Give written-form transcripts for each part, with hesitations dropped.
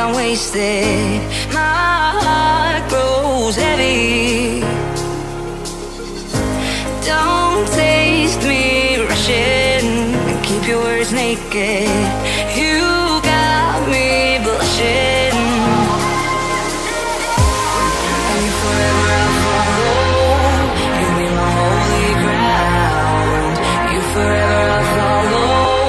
I'm wasted. My heart grows heavy. Don't taste me rushing, and keep your words naked. You got me blushing. And you forever I'll follow. You be my holy ground. You forever I'll follow.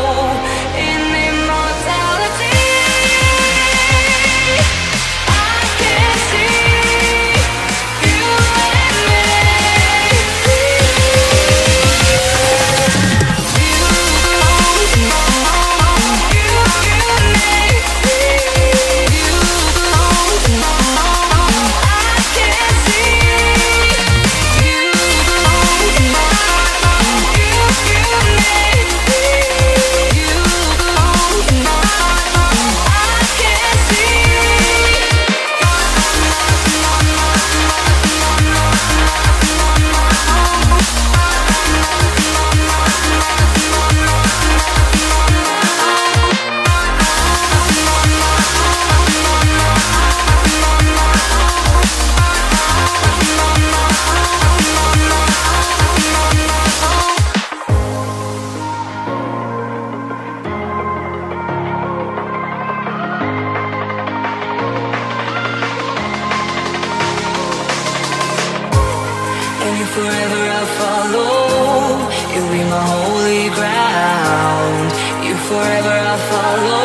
Forever I'll follow. You'll be my holy ground. You forever I'll follow.